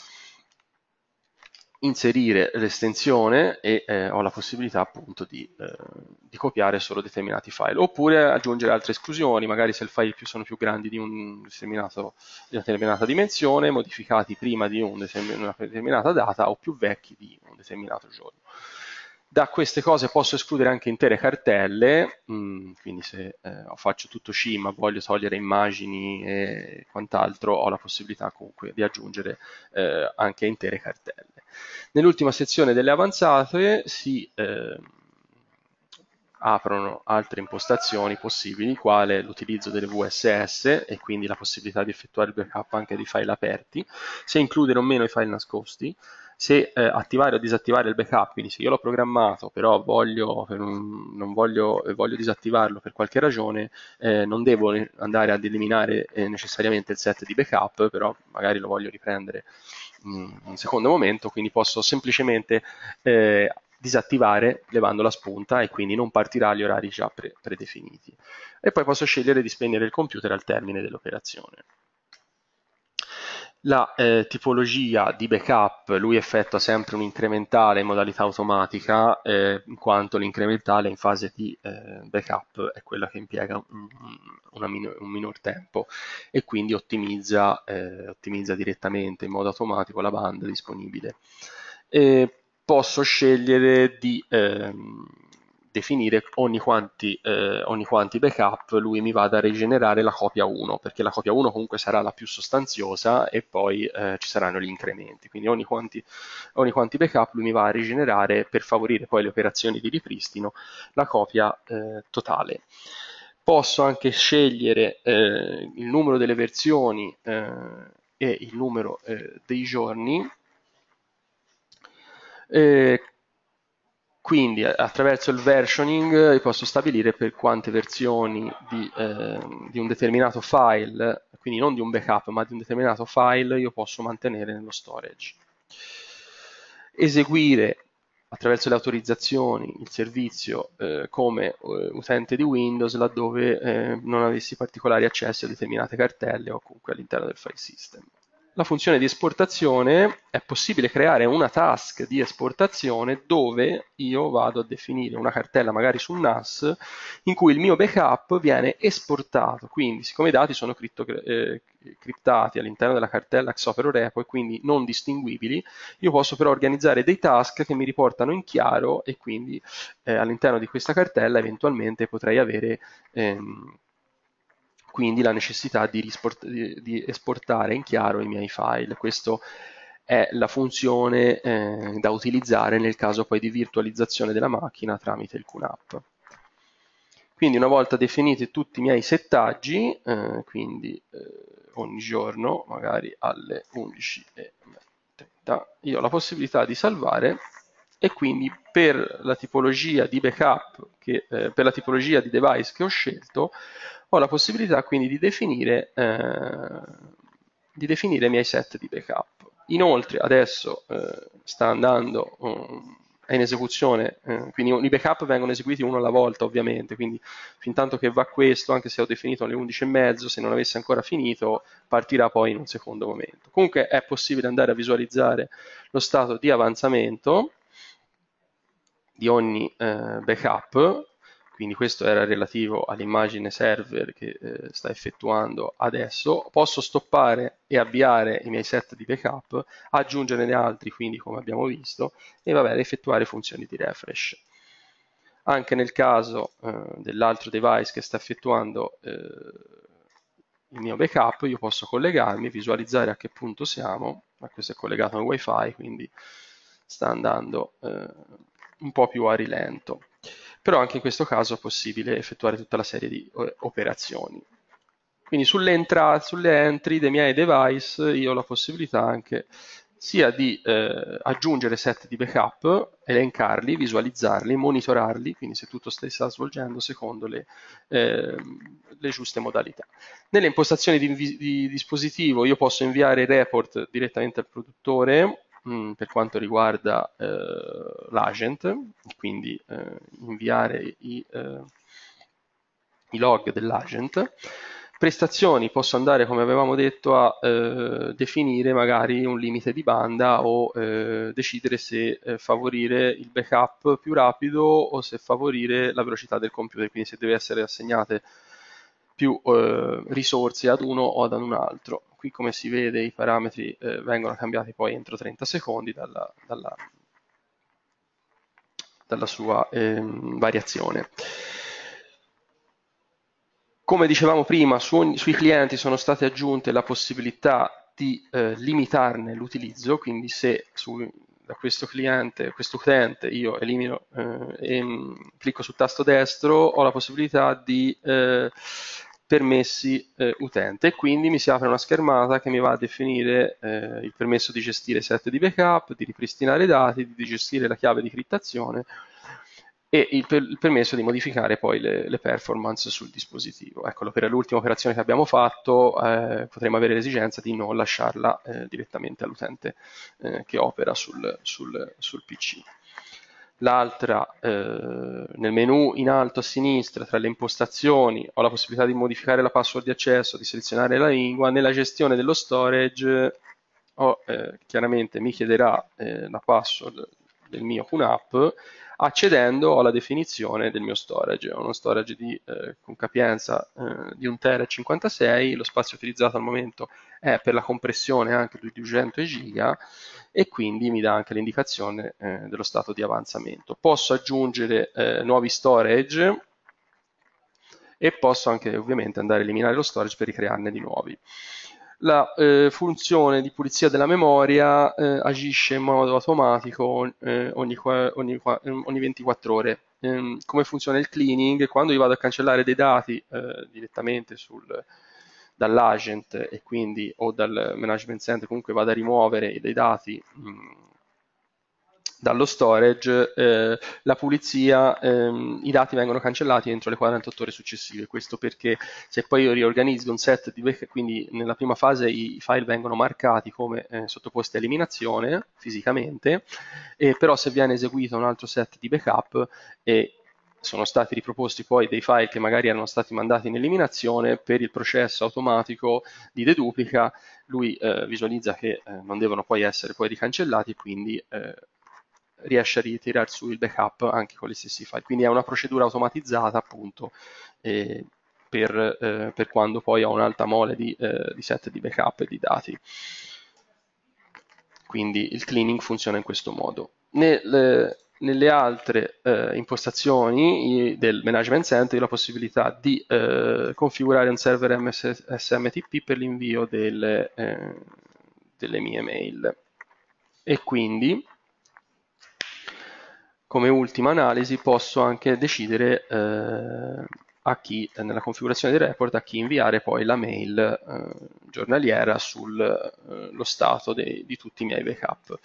inserire l'estensione e eh, ho la possibilità appunto di, eh, di copiare solo determinati file, oppure aggiungere altre esclusioni, magari se i file più sono più grandi di, un determinato, di una determinata dimensione, modificati prima di un determin- una determinata data o più vecchi di un determinato giorno. Da queste cose posso escludere anche intere cartelle, mh, quindi se eh, faccio tutto C I M ma voglio togliere immagini e quant'altro, ho la possibilità comunque di aggiungere eh, anche intere cartelle. Nell'ultima sezione delle avanzate si eh, aprono altre impostazioni possibili, quale l'utilizzo delle V S S e quindi la possibilità di effettuare il backup anche di file aperti, se includere o meno i file nascosti, se eh, attivare o disattivare il backup, quindi se io l'ho programmato però voglio, per un, non voglio, eh, voglio disattivarlo per qualche ragione, eh, non devo andare ad eliminare eh, necessariamente il set di backup, però magari lo voglio riprendere in un secondo momento, quindi posso semplicemente eh, disattivare levando la spunta e quindi non partirà agli orari già pre predefiniti. E poi posso scegliere di spegnere il computer al termine dell'operazione. La eh, tipologia di backup, lui effettua sempre un incrementale in modalità automatica, eh, in quanto l'incrementale in fase di eh, backup è quella che impiega un, una minor, un minor tempo e quindi ottimizza, eh, ottimizza direttamente in modo automatico la banda disponibile. E posso scegliere di ehm, definire ogni quanti, eh, ogni quanti backup lui mi vada a rigenerare la copia uno, perché la copia uno comunque sarà la più sostanziosa e poi eh, ci saranno gli incrementi. Quindi ogni quanti, ogni quanti backup lui mi va a rigenerare per favorire poi le operazioni di ripristino la copia eh, totale. Posso anche scegliere eh, il numero delle versioni eh, e il numero eh, dei giorni. Eh, quindi attraverso il versioning io posso stabilire per quante versioni di, eh, di un determinato file, quindi non di un backup, ma di un determinato file, io posso mantenere nello storage. Eseguire attraverso le autorizzazioni il servizio eh, come eh, utente di Windows laddove eh, non avessi particolari accessi a determinate cartelle o comunque all'interno del file system. La funzione di esportazione è possibile creare una task di esportazione dove io vado a definire una cartella magari su N A S in cui il mio backup viene esportato, quindi siccome i dati sono cripto, eh, criptati all'interno della cartella Xopero Repo e quindi non distinguibili, io posso però organizzare dei task che mi riportano in chiaro e quindi eh, all'interno di questa cartella eventualmente potrei avere ehm, quindi la necessità di, di, di esportare in chiaro i miei file. Questa è la funzione eh, da utilizzare nel caso poi di virtualizzazione della macchina tramite il QNAP. Quindi una volta definiti tutti i miei settaggi, eh, quindi eh, ogni giorno, magari alle undici e trenta, io ho la possibilità di salvare e quindi per la tipologia di backup, che, eh, per la tipologia di device che ho scelto, ho la possibilità quindi di definire, eh, di definire i miei set di backup. Inoltre adesso eh, sta andando, um, è in esecuzione, eh, quindi i backup vengono eseguiti uno alla volta ovviamente, quindi fin tanto che va questo, anche se ho definito alle undici e mezzo, se non avesse ancora finito, partirà poi in un secondo momento. Comunque è possibile andare a visualizzare lo stato di avanzamento di ogni eh, backup, quindi questo era relativo all'immagine server che eh, sta effettuando adesso. Posso stoppare e avviare i miei set di backup, aggiungerne altri, quindi come abbiamo visto, e vabbè, effettuare funzioni di refresh. Anche nel caso eh, dell'altro device che sta effettuando eh, il mio backup, io posso collegarmi, visualizzare a che punto siamo, ma questo è collegato al wifi, quindi sta andando eh, un po' più a rilento. Però anche in questo caso è possibile effettuare tutta la serie di eh, operazioni. Quindi sulle, entrate, sulle entry dei miei device io ho la possibilità anche sia di eh, aggiungere set di backup, elencarli, visualizzarli, monitorarli, quindi se tutto sta svolgendo secondo le, eh, le giuste modalità. Nelle impostazioni di, di dispositivo io posso inviare i report direttamente al produttore mh, per quanto riguarda eh, l'agent, quindi eh, inviare i, eh, i log dell'agent. Prestazioni, posso andare, come avevamo detto, a eh, definire magari un limite di banda o eh, decidere se eh, favorire il backup più rapido o se favorire la velocità del computer, quindi se deve essere assegnate più eh, risorse ad uno o ad un altro. Qui come si vede i parametri eh, vengono cambiati poi entro trenta secondi dalla, dalla, dalla sua ehm, variazione. Come dicevamo prima, su, sui clienti sono state aggiunte la possibilità di eh, limitarne l'utilizzo, quindi se su, da questo cliente, questo utente io elimino eh, e mh, clicco sul tasto destro, ho la possibilità di eh, permessi eh, utente e quindi mi si apre una schermata che mi va a definire eh, il permesso di gestire set di backup, di ripristinare i dati, di gestire la chiave di criptazione e il, per, il permesso di modificare poi le, le performance sul dispositivo. Eccolo, per l'ultima operazione che abbiamo fatto eh, potremo avere l'esigenza di non lasciarla eh, direttamente all'utente eh, che opera sul, sul, sul P C. L'altra, eh, nel menu in alto a sinistra tra le impostazioni ho la possibilità di modificare la password di accesso, di selezionare la lingua, nella gestione dello storage ho, eh, chiaramente mi chiederà eh, la password del mio Q NAP. Accedendo alla definizione del mio storage, ho uno storage di, eh, con capienza eh, di un tera e cinquantasei, lo spazio utilizzato al momento è per la compressione anche di duecento giga e quindi mi dà anche l'indicazione eh, dello stato di avanzamento. Posso aggiungere eh, nuovi storage e posso anche ovviamente andare a eliminare lo storage per ricrearne di nuovi. La eh, funzione di pulizia della memoria eh, agisce in modo automatico eh, ogni, ogni, ogni ventiquattro ore. Ehm, come funziona il cleaning? Quando io vado a cancellare dei dati eh, direttamente sul, dall'agent e quindi o dal management center, comunque vado a rimuovere dei dati mh, dallo storage, eh, la pulizia, ehm, i dati vengono cancellati entro le quarantotto ore successive. Questo perché se poi io riorganizzo un set di backup, quindi nella prima fase i file vengono marcati come eh, sottoposti a eliminazione fisicamente, e però se viene eseguito un altro set di backup e sono stati riproposti poi dei file che magari erano stati mandati in eliminazione, per il processo automatico di deduplica lui eh, visualizza che eh, non devono poi essere poi ricancellati e quindi eh, riesce a ritirare su il backup anche con gli stessi file. Quindi è una procedura automatizzata appunto eh, per, eh, per quando poi ho un'alta mole di, eh, di set di backup e di dati. Quindi il cleaning funziona in questo modo. Nel, nelle altre eh, impostazioni del Management Center ho la possibilità di eh, configurare un server M S M T P per l'invio delle, eh, delle mie mail e quindi come ultima analisi posso anche decidere eh, a chi, nella configurazione dei report, a chi inviare poi la mail eh, giornaliera sullo eh, stato dei, di tutti i miei backup.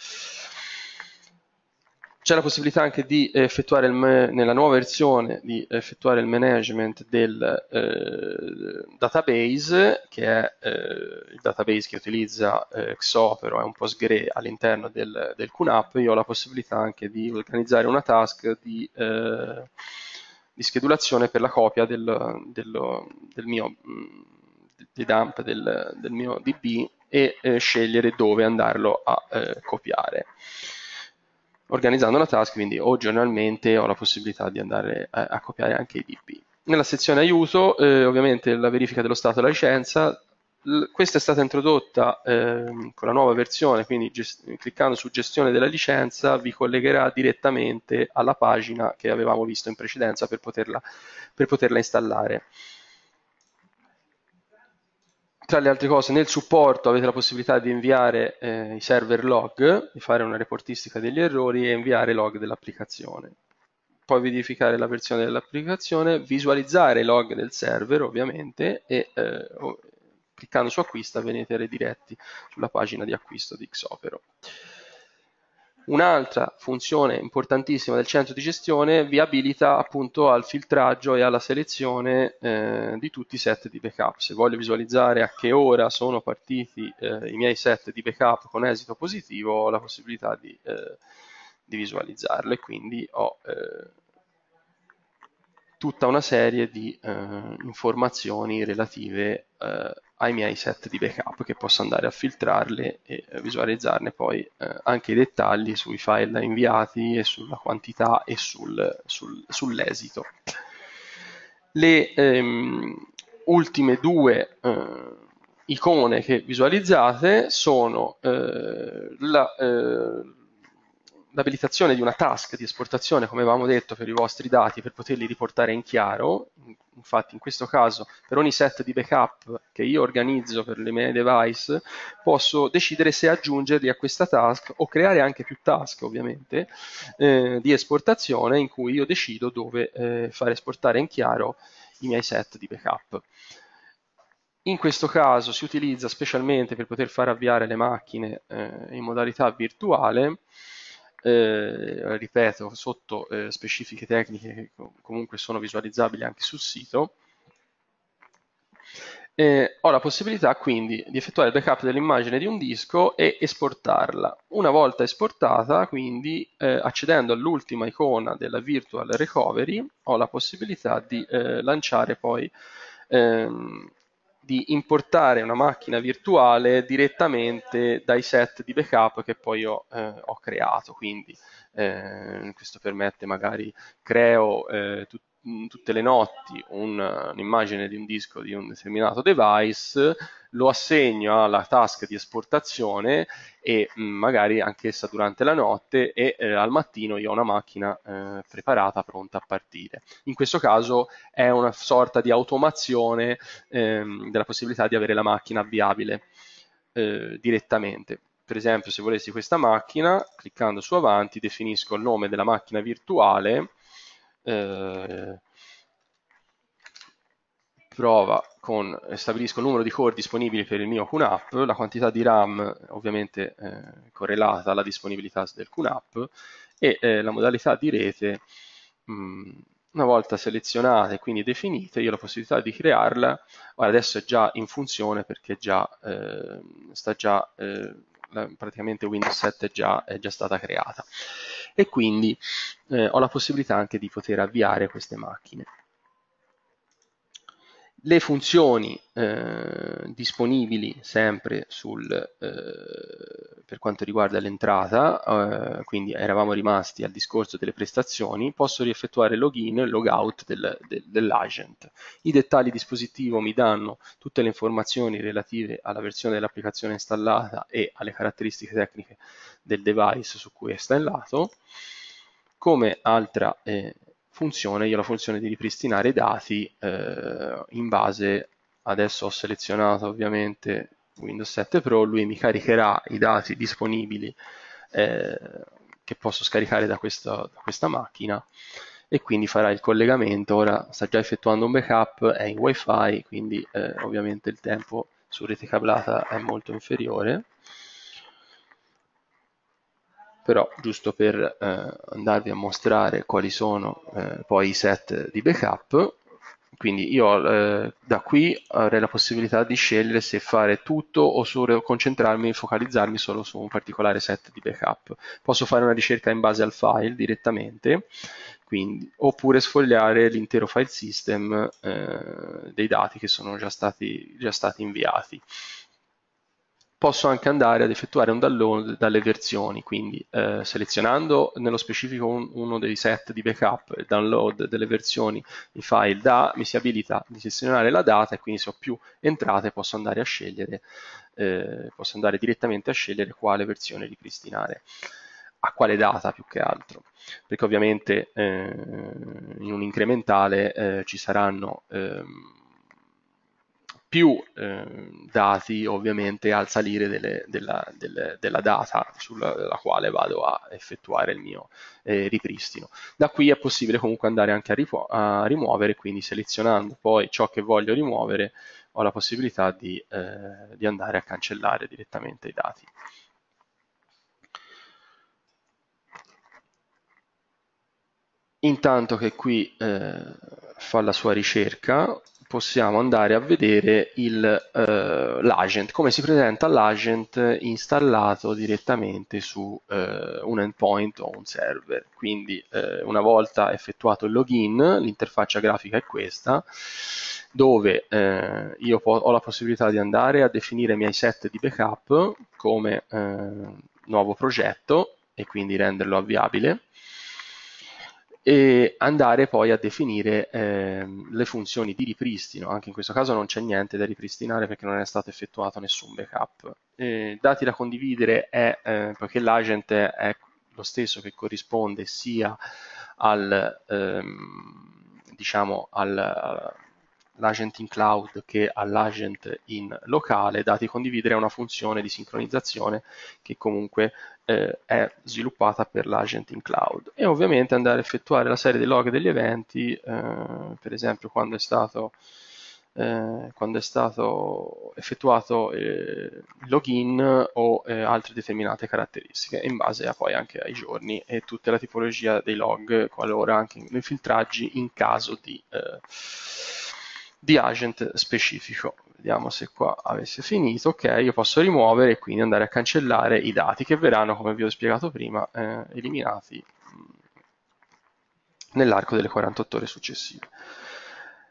C'è la possibilità anche di effettuare, il, nella nuova versione, di effettuare il management del eh, database, che è eh, il database che utilizza eh, Xopero, è un Postgre all'interno del, del Q NAP. Io ho la possibilità anche di organizzare una task di, eh, di schedulazione per la copia del, del, del mio di dump del, del mio D B e eh, scegliere dove andarlo a eh, copiare. Organizzando una task, quindi o giornalmente ho la possibilità di andare a, a copiare anche i D B. Nella sezione aiuto, eh, ovviamente la verifica dello stato della licenza. L- questa è stata introdotta eh, con la nuova versione, quindi cliccando su gestione della licenza vi collegherà direttamente alla pagina che avevamo visto in precedenza per poterla, per poterla installare. Tra le altre cose, nel supporto avete la possibilità di inviare eh, i server log, di fare una reportistica degli errori e inviare log dell'applicazione. Poi verificare la versione dell'applicazione, visualizzare i log del server ovviamente e eh, cliccando su acquista venite rediretti sulla pagina di acquisto di Xopero. Un'altra funzione importantissima del centro di gestione vi abilita appunto al filtraggio e alla selezione eh, di tutti i set di backup. Se voglio visualizzare a che ora sono partiti eh, i miei set di backup con esito positivo, ho la possibilità di, eh, di visualizzarlo e quindi ho eh, tutta una serie di eh, informazioni relative eh, ai miei set di backup che posso andare a filtrarle e visualizzarne poi eh, anche i dettagli sui file inviati e sulla quantità e sul, sul, sull'esito. Le ehm, ultime due eh, icone che visualizzate sono eh, la eh, l'abilitazione di una task di esportazione, come avevamo detto, per i vostri dati per poterli riportare in chiaro. Infatti in questo caso per ogni set di backup che io organizzo per le mie device posso decidere se aggiungerli a questa task o creare anche più task ovviamente eh, di esportazione in cui io decido dove eh, fare esportare in chiaro i miei set di backup. In questo caso si utilizza specialmente per poter far avviare le macchine eh, in modalità virtuale. Eh, ripeto, sotto eh, specifiche tecniche che comunque sono visualizzabili anche sul sito. Eh, ho la possibilità quindi di effettuare il backup dell'immagine di un disco e esportarla. Una volta esportata, quindi eh, accedendo all'ultima icona della Virtual Recovery, ho la possibilità di eh, lanciare poi ehm, di importare una macchina virtuale direttamente dai set di backup che poi io eh, ho creato. Quindi eh, questo permette, magari creo eh, tut tutte le notti un'immagine di un disco di un determinato device, lo assegno alla task di esportazione e mh, magari anch'essa durante la notte, e eh, al mattino io ho una macchina eh, preparata, pronta a partire. In questo caso è una sorta di automazione ehm, della possibilità di avere la macchina avviabile eh, direttamente. Per esempio, se volessi questa macchina, cliccando su avanti, definisco il nome della macchina virtuale, eh, prova con, stabilisco il numero di core disponibili per il mio Q NAP, la quantità di RAM ovviamente eh, correlata alla disponibilità del Q NAP, e eh, la modalità di rete. mh, Una volta selezionate e quindi definite, io ho la possibilità di crearla. Ora adesso è già in funzione perché già eh, sta già eh, praticamente Windows sette è già, è già stata creata, e quindi eh, ho la possibilità anche di poter avviare queste macchine. Le funzioni eh, disponibili sempre sul, eh, per quanto riguarda l'entrata, eh, quindi eravamo rimasti al discorso delle prestazioni, posso rieffettuare login e logout del, del, dell'agent. I dettagli dispositivo mi danno tutte le informazioni relative alla versione dell'applicazione installata e alle caratteristiche tecniche del device su cui è installato. Come altra eh, funzione, io ho la funzione di ripristinare i dati eh, in base, adesso ho selezionato ovviamente Windows sette Pro, lui mi caricherà i dati disponibili eh, che posso scaricare da questa, da questa macchina, e quindi farà il collegamento. Ora sta già effettuando un backup, è in wifi, quindi eh, ovviamente il tempo su rete cablata è molto inferiore, però giusto per eh, andarvi a mostrare quali sono eh, poi i set di backup. Quindi io eh, da qui avrei la possibilità di scegliere se fare tutto o solo concentrarmi e focalizzarmi solo su un particolare set di backup. Posso fare una ricerca in base al file direttamente, quindi, oppure sfogliare l'intero file system eh, dei dati che sono già stati, già stati inviati. Posso anche andare ad effettuare un download dalle versioni, quindi eh, selezionando nello specifico un, uno dei set di backup, il download delle versioni di file da, mi si abilita di selezionare la data, e quindi se ho più entrate posso andare a scegliere, eh, posso andare direttamente a scegliere quale versione ripristinare, a quale data più che altro, perché ovviamente eh, in un incrementale eh, ci saranno ehm, più eh, dati ovviamente al salire delle, della, delle, della data sulla quale vado a effettuare il mio eh, ripristino. Da qui è possibile comunque andare anche a, a rimuovere, quindi selezionando poi ciò che voglio rimuovere ho la possibilità di, eh, di andare a cancellare direttamente i dati. Intanto che qui eh, fa la sua ricerca, possiamo andare a vedere eh, l'agent, come si presenta l'agent installato direttamente su eh, un endpoint o un server. Quindi eh, una volta effettuato il login, l'interfaccia grafica è questa, dove eh, io ho la possibilità di andare a definire i miei set di backup come eh, nuovo progetto e quindi renderlo avviabile, e andare poi a definire eh, le funzioni di ripristino. Anche in questo caso non c'è niente da ripristinare perché non è stato effettuato nessun backup. Eh, dati da condividere è, eh, poiché l'agent è lo stesso che corrisponde sia al, ehm, diciamo, al l'agent in cloud che all'agent in locale, dati condividere è una funzione di sincronizzazione che comunque eh, è sviluppata per l'agent in cloud, e ovviamente andare a effettuare la serie dei log degli eventi, eh, per esempio quando è stato eh, quando è stato effettuato eh, il login o eh, altre determinate caratteristiche, in base a poi anche ai giorni e tutta la tipologia dei log, qualora anche nei filtraggi in caso di eh, di agent specifico. Vediamo se qua avesse finito. Ok, io posso rimuovere e quindi andare a cancellare i dati che verranno, come vi ho spiegato prima, eh, eliminati nell'arco delle quarantotto ore successive.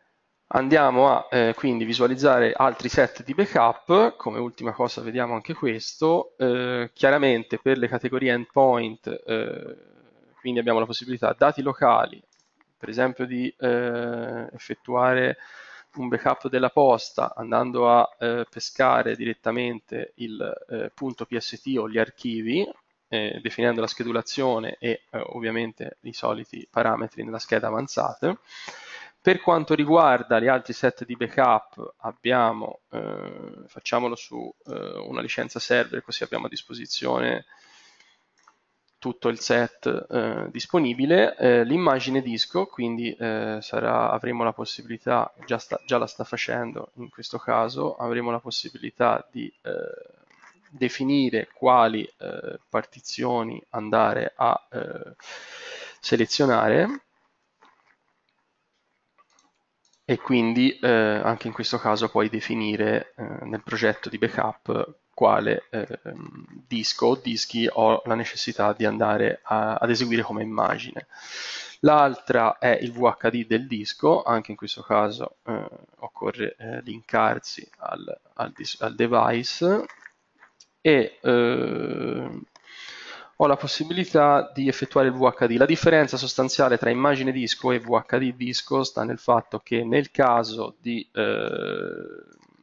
Andiamo a eh, quindi visualizzare altri set di backup. Come ultima cosa vediamo anche questo. Eh, chiaramente per le categorie endpoint, eh, quindi abbiamo la possibilità dati locali, per esempio di eh, effettuare un backup della posta andando a eh, pescare direttamente il eh, punto P S T o gli archivi, eh, definendo la schedulazione e eh, ovviamente i soliti parametri nella scheda avanzate. Per quanto riguarda gli altri set di backup, abbiamo, eh, facciamolo su eh, una licenza server, così abbiamo a disposizione tutto il set eh, disponibile. Eh, l'immagine disco, quindi eh, sarà, avremo la possibilità, già, sta, già la sta facendo in questo caso, avremo la possibilità di eh, definire quali eh, partizioni andare a eh, selezionare, e quindi eh, anche in questo caso puoi definire eh, nel progetto di backup quale eh, disco o dischi ho la necessità di andare a, ad eseguire come immagine. L'altra è il V H D del disco, anche in questo caso eh, occorre eh, linkarsi al, al, al device e eh, ho la possibilità di effettuare il V H D. La differenza sostanziale tra immagine disco e V H D disco sta nel fatto che nel caso di, eh,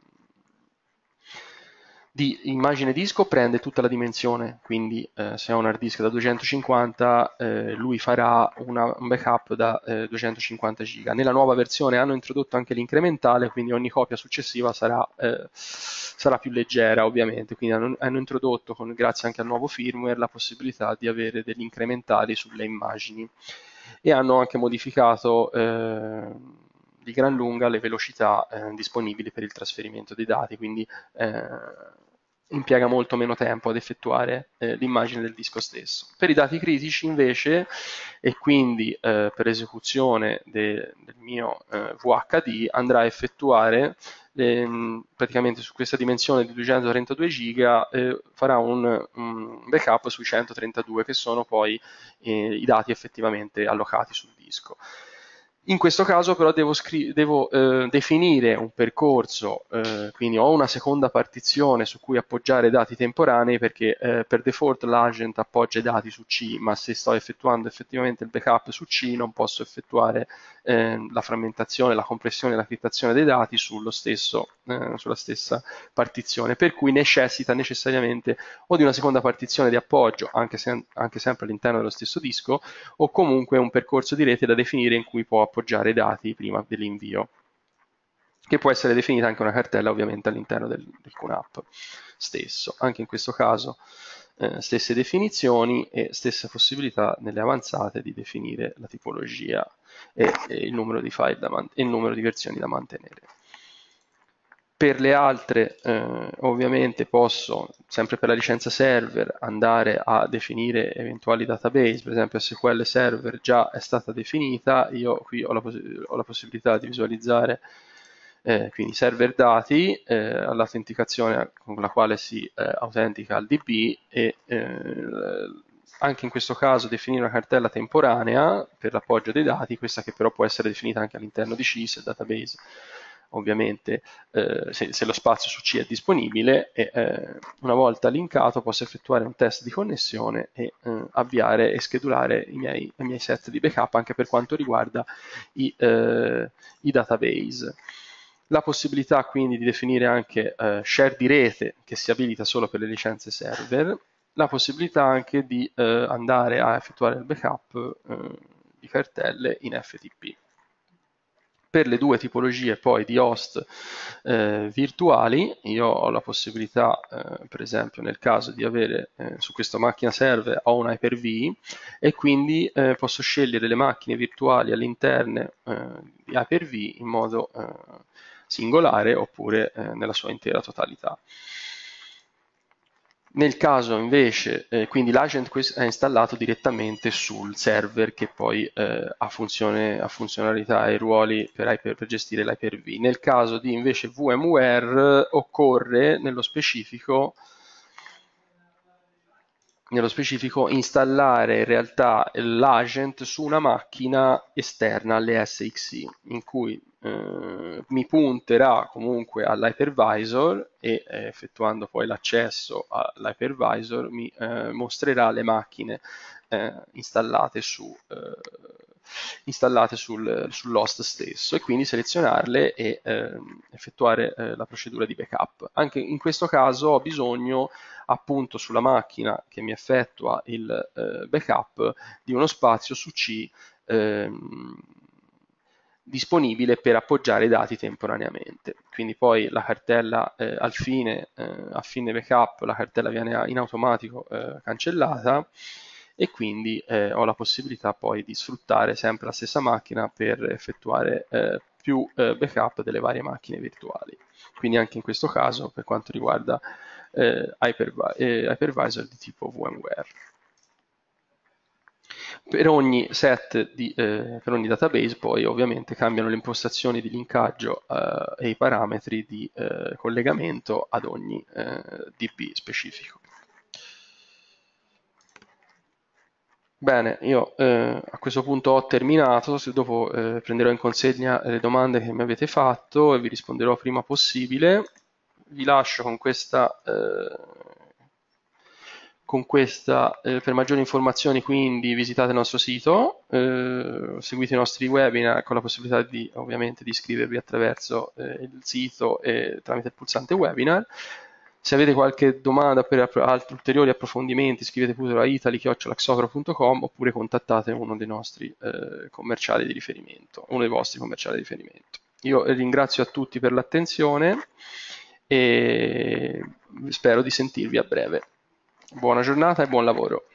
di immagine disco prende tutta la dimensione, quindi eh, se ho un hard disk da duecentocinquanta, eh, lui farà una, un backup da eh, duecentocinquanta giga. Nella nuova versione hanno introdotto anche l'incrementale, quindi ogni copia successiva sarà, eh, sarà più leggera ovviamente, quindi hanno, hanno introdotto, con, grazie anche al nuovo firmware, la possibilità di avere degli incrementali sulle immagini, e hanno anche modificato eh, di gran lunga le velocità eh, disponibili per il trasferimento dei dati, quindi eh, impiega molto meno tempo ad effettuare eh, l'immagine del disco stesso. Per i dati critici invece, e quindi eh, per esecuzione de, del mio eh, V H D, andrà a effettuare eh, praticamente su questa dimensione di duecentotrentadue giga, eh, farà un, un backup sui centotrentadue, che sono poi eh, i dati effettivamente allocati sul disco. In questo caso però devo, devo eh, definire un percorso, eh, quindi ho una seconda partizione su cui appoggiare dati temporanei, perché eh, per default l'agent appoggia i dati su C, ma se sto effettuando effettivamente il backup su C non posso effettuare eh, la frammentazione, la compressione e la criptazione dei dati sullo stesso, eh, sulla stessa partizione, per cui necessita necessariamente o di una seconda partizione di appoggio, anche, se, anche sempre all'interno dello stesso disco, o comunque un percorso di rete da definire in cui può appoggiare i dati prima dell'invio, che può essere definita anche una cartella ovviamente all'interno del, del Q NAP stesso. Anche in questo caso eh, stesse definizioni e stessa possibilità nelle avanzate di definire la tipologia e, e il numero di file da man- e il numero di versioni da mantenere. Per le altre eh, ovviamente posso, sempre per la licenza server, andare a definire eventuali database, per esempio S Q L Server già è stata definita, io qui ho la, poss ho la possibilità di visualizzare eh, quindi server dati, eh, all'autenticazione con la quale si eh, autentica al D B, e eh, anche in questo caso definire una cartella temporanea per l'appoggio dei dati, questa che però può essere definita anche all'interno di C I S, il database ovviamente eh, se, se lo spazio su C è disponibile, e eh, una volta linkato posso effettuare un test di connessione e eh, avviare e schedulare i miei, i miei set di backup anche per quanto riguarda i, eh, i database. La possibilità quindi di definire anche eh, share di rete, che si abilita solo per le licenze server, la possibilità anche di eh, andare a effettuare il backup eh, di cartelle in F T P. Per le due tipologie poi di host eh, virtuali, io ho la possibilità, eh, per esempio nel caso di avere eh, su questa macchina server ho un Hyper-V, e quindi eh, posso scegliere le macchine virtuali all'interno eh, di Hyper-V in modo eh, singolare oppure eh, nella sua intera totalità. Nel caso invece, eh, quindi l'agent è installato direttamente sul server che poi eh, ha, funzione, ha funzionalità e ruoli per, Hyper, per gestire l'Hyper-V. Nel caso di invece VMware occorre nello specifico, nello specifico installare in realtà l'agent su una macchina esterna alle S X I, in cui eh, mi punterà comunque all'hypervisor e eh, effettuando poi l'accesso all'hypervisor mi eh, mostrerà le macchine eh, installate, su, eh, installate sul, sull'host stesso, e quindi selezionarle e eh, effettuare eh, la procedura di backup. Anche in questo caso ho bisogno, appunto, sulla macchina che mi effettua il eh, backup, di uno spazio su C ehm, disponibile per appoggiare i dati temporaneamente. Quindi poi la cartella eh, al fine, eh, a fine backup, la cartella viene in automatico eh, cancellata, e quindi eh, ho la possibilità poi di sfruttare sempre la stessa macchina per effettuare eh, più eh, backup delle varie macchine virtuali. Quindi anche in questo caso, per quanto riguarda eh, hypervi- eh, hypervisor di tipo VMware. Per ogni set di, eh, per ogni database poi ovviamente cambiano le impostazioni di linkaggio eh, e i parametri di eh, collegamento ad ogni eh, D B specifico. Bene, io eh, a questo punto ho terminato, se dopo eh, prenderò in consegna le domande che mi avete fatto e vi risponderò prima possibile. Vi lascio con questa, eh, con questa eh, per maggiori informazioni quindi visitate il nostro sito, eh, seguite i nostri webinar con la possibilità di ovviamente di iscrivervi attraverso eh, il sito e tramite il pulsante webinar. Se avete qualche domanda per app- altri ulteriori approfondimenti, scrivete pure a itali chiocciola xofro punto com oppure contattate uno dei nostri eh, commerciali di riferimento, uno dei vostri commerciali di riferimento. Io ringrazio a tutti per l'attenzione e spero di sentirvi a breve. Buona giornata e buon lavoro.